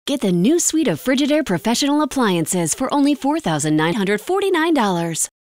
Get the new suite of Frigidaire professional appliances for only $4,949.